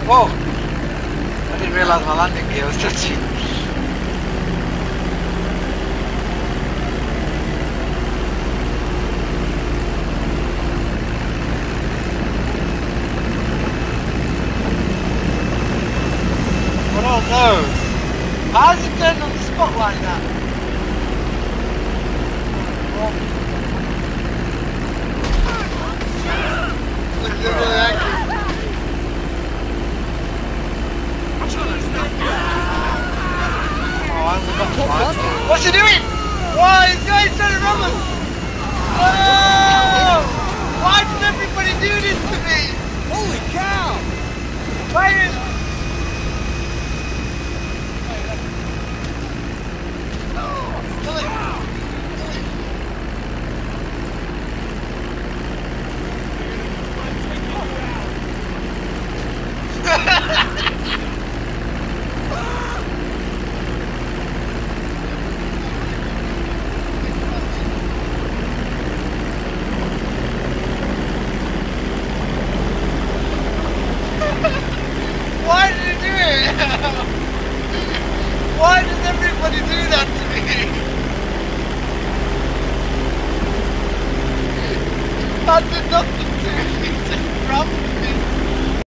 Whoa! I didn't realise my landing gear was touching. Oh no! How's it turned on the spot like that? Look, they're really angry. Oh, I'm about to fight. What's he doing? Why is guys trying to run us? Oh! Why does everybody do this to me? Holy cow! Why is... Why did he do it? Why does everybody do that